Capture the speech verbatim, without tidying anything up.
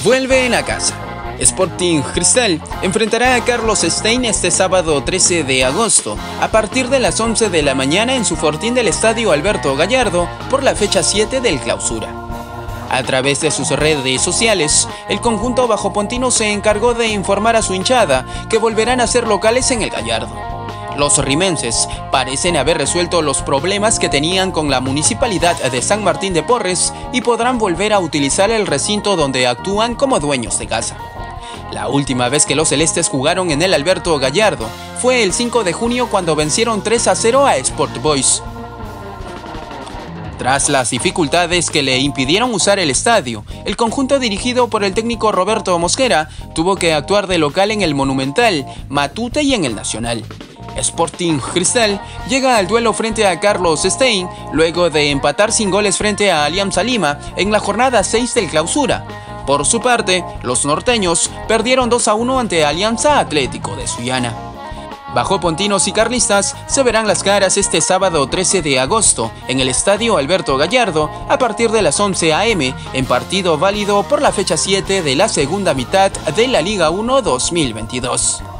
Vuelven a casa. Sporting Cristal enfrentará a Carlos Stein este sábado trece de agosto a partir de las once de la mañana en su fortín del Estadio Alberto Gallardo por la fecha siete del Clausura. A través de sus redes sociales, el conjunto bajopontino se encargó de informar a su hinchada que volverán a ser locales en el Gallardo. Los rimenses parecen haber resuelto los problemas que tenían con la municipalidad de San Martín de Porres y podrán volver a utilizar el recinto donde actúan como dueños de casa. La última vez que los celestes jugaron en el Alberto Gallardo fue el cinco de junio cuando vencieron tres a cero a Sport Boys. Tras las dificultades que le impidieron usar el estadio, el conjunto dirigido por el técnico Roberto Mosquera tuvo que actuar de local en el Monumental, Matute y en el Nacional. Sporting Cristal llega al duelo frente a Carlos Stein luego de empatar sin goles frente a Alianza Lima en la jornada seis del Clausura. Por su parte, los norteños perdieron dos a uno ante Alianza Atlético de Sullana. Bajopontinos y carlistas se verán las caras este sábado trece de agosto en el Estadio Alberto Gallardo a partir de las once a eme en partido válido por la fecha siete de la segunda mitad de la Liga uno dos mil veintidós.